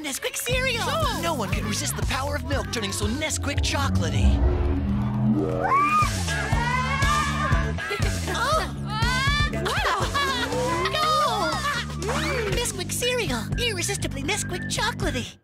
Nesquik cereal! No one can resist the power of milk turning so Nesquik chocolatey. Go! Nesquik cereal, irresistibly Nesquik chocolatey.